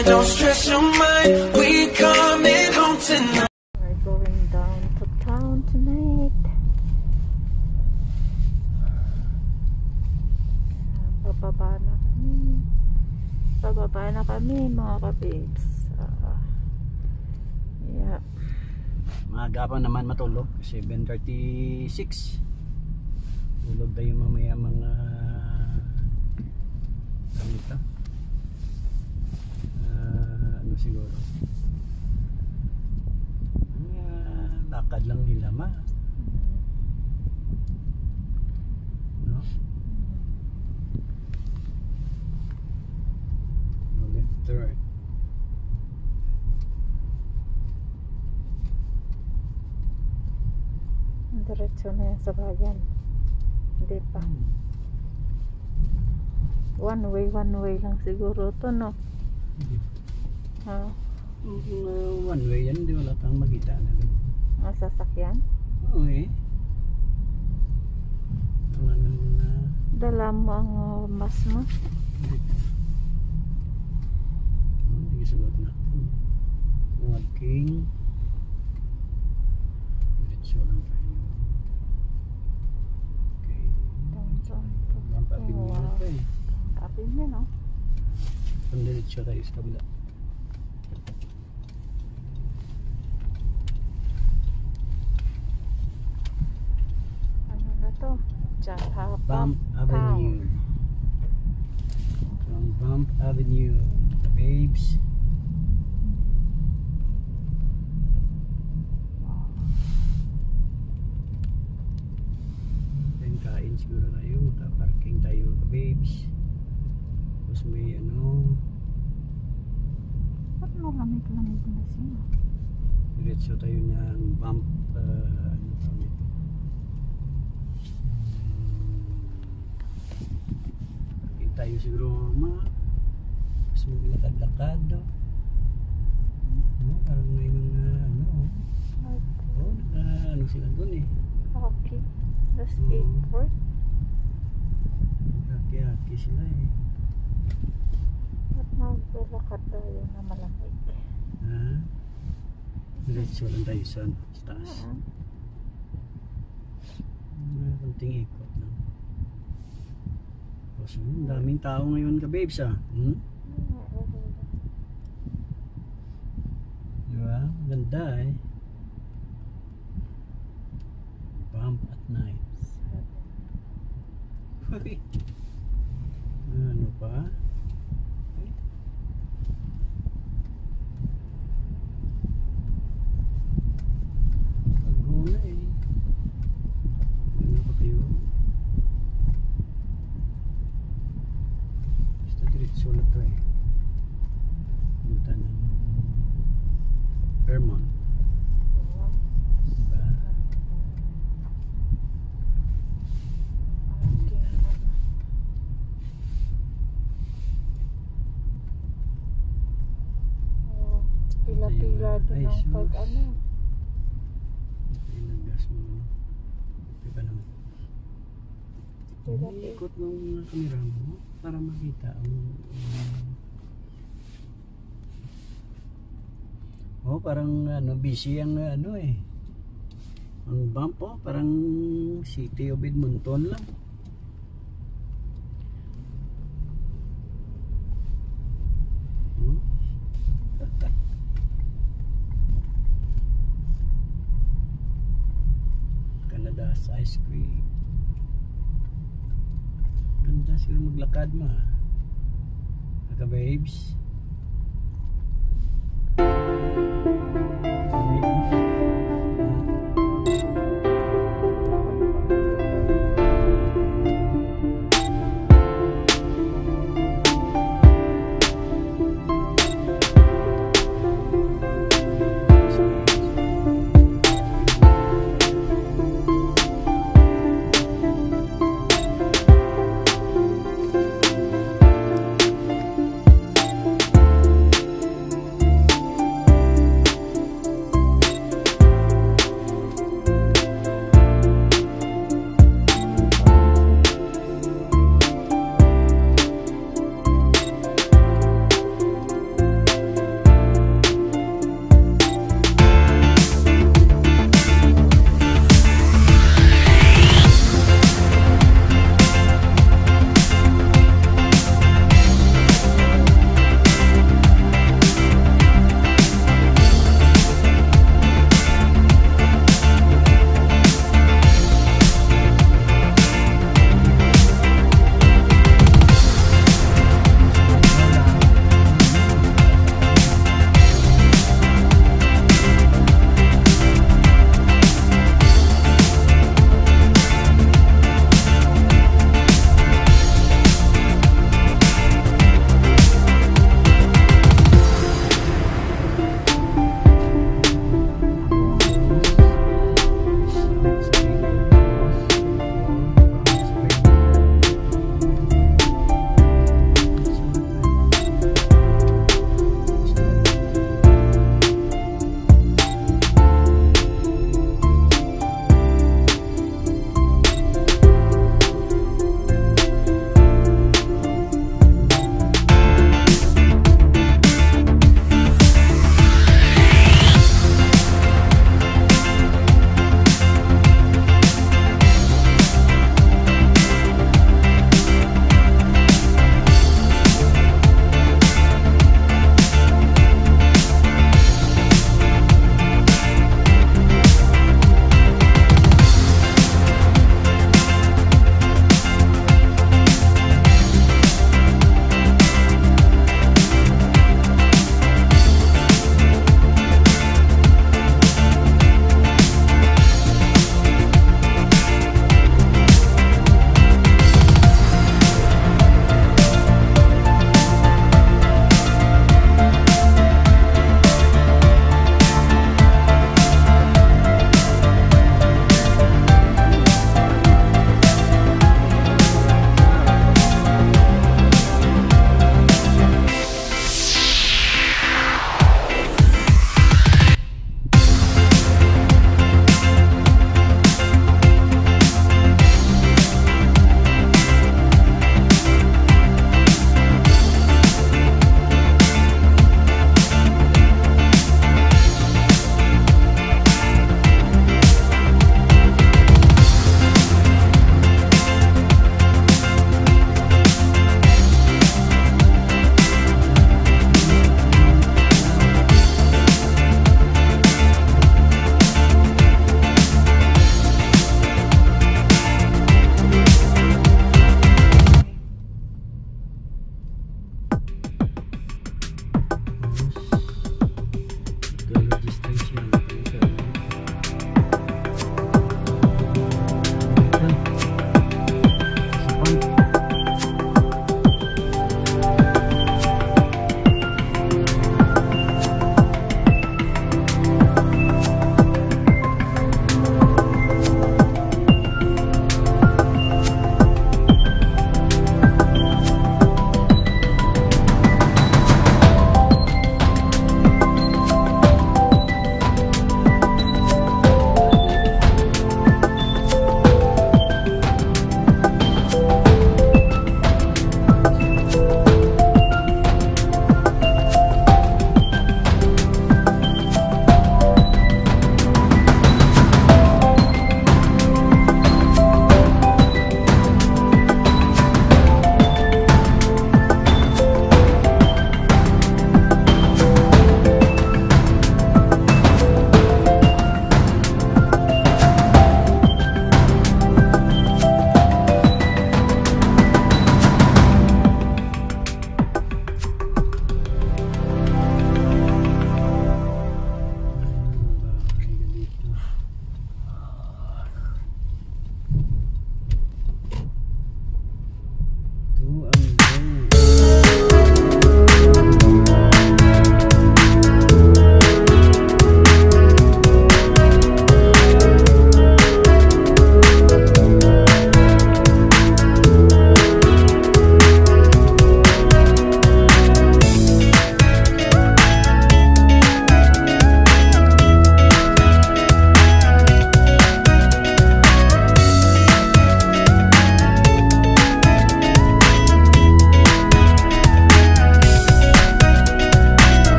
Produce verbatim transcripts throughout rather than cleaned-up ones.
mind, don't stress your mind. We coming home tonight. We're going down to town tonight. Bababa na kami. Bababa na kami mga kabibs. Uh, yeah. Maaga pa naman matulog. seven thirty-six. Tulog tayo mamaya mga ano ito? Uh, ano siguro? Uh, lakad lang nila ma. No? No left turn. Diretso na yan sa bayan. Hindi pa. One way, one way lang siguro to, no? Ha? Uh, one way yan, hindi wala kang makita na doon. Ang sasakyan? Oo eh. Ang ano na... Dala mo ang uh, mas mo? Hindi sagot na. Walking. Diretso lang tayo. Okay. Bump avenue na ito eh. Kapin niya, no? Pandiretso tayo sa kabila. Ano na to? Jaha Bump Avenue. From Bump Avenue. The babes. Then kain siguro tayo. Maka-parking tayo ka babes. Tapos may ano. Ba't mo lamig-lamig na siya? Diretso tayo ng Bump. Uh, ano tawag ito? Parking tayo siguro ma. Tapos maglakad-lakad. Oh. Oh, parang may mga ano. Oh, naka ano sila doon eh. Okay. The Oo. skateboard? Haki-haki sila eh. Ba't maglalakad tayo na malamig? Ha? Diretso lang tayo sa, sa taas. Ah, Mga konting ikot lang. Tapos hmm, daming tao ngayon ka babes ah. Hmm? Diba? Ganda eh. Bump at night. Uy. Ano pa? Paguna eh. Ano pa kayo? Basta diretso na to eh. Punta ng Vermont. Diba? Pila-pila din Ay, ang sus. pag ano. Ilang gas mo. Diba naman? Pila-pila. Ikot mo mga kamera mo para makita ang um, oh, parang ano, busy ang ano eh. Ang bump oh, parang City of Edmonton lang. Hmm? Canada's ice cream. Ganda siguro maglakad mo ha. Aka babes. Ito ang go.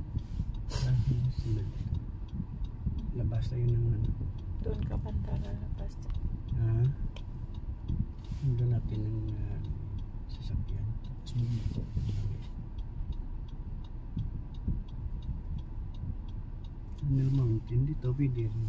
Ah, sila. Labas tayo ng ano. Doon ka banda lalabas. Ah. Doon natin ng uh, sasakyan. Tapos dito. Tunnel Mountain dito, pwede rin.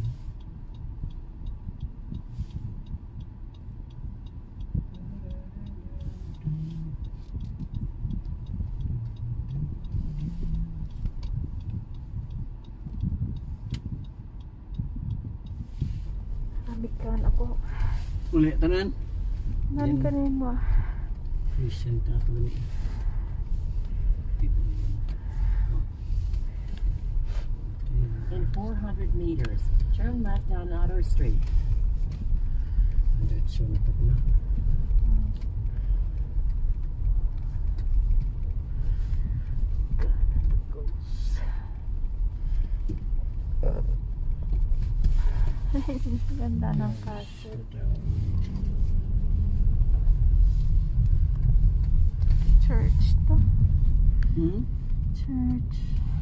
Amikan ako. Uli, tanan. Nan Yan. kanin mo. Christian ka ito gani. In four hundred meters, turn left on Otter Street. Diretso na ito na. Ganda ng castle. Church to. Hmm? Church.